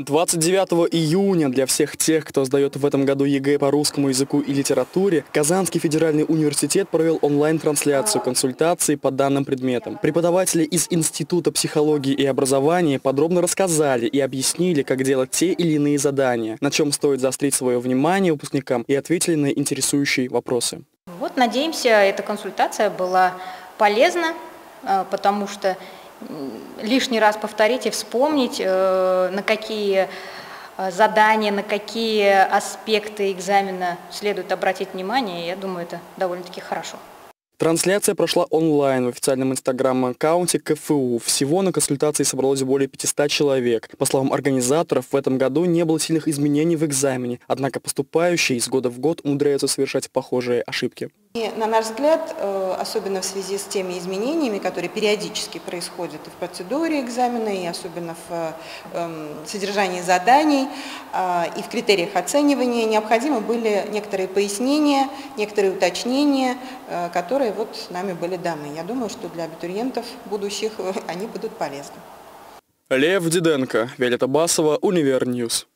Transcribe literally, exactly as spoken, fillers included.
двадцать девятого июня для всех тех, кто сдает в этом году ЕГЭ по русскому языку и литературе, Казанский федеральный университет провел онлайн-трансляцию консультаций по данным предметам. Преподаватели из Института психологии и образования подробно рассказали и объяснили, как делать те или иные задания, на чем стоит заострить свое внимание выпускникам, и ответили на интересующие вопросы. Вот, надеемся, эта консультация была полезна, потому что лишний раз повторить и вспомнить, на какие задания, на какие аспекты экзамена следует обратить внимание. Я думаю, это довольно-таки хорошо. Трансляция прошла онлайн в официальном инстаграм-аккаунте КФУ. Всего на консультации собралось более пятисот человек. По словам организаторов, в этом году не было сильных изменений в экзамене, однако поступающие из года в год умудряются совершать похожие ошибки. И, на наш взгляд, особенно в связи с теми изменениями, которые периодически происходят и в процедуре экзамена, и особенно в содержании заданий, и в критериях оценивания, необходимы были некоторые пояснения, некоторые уточнения, которые вот нами были даны. Я думаю, что для абитуриентов будущих они будут полезны. Лев Диденко, Виолетта Басова, Универньюз.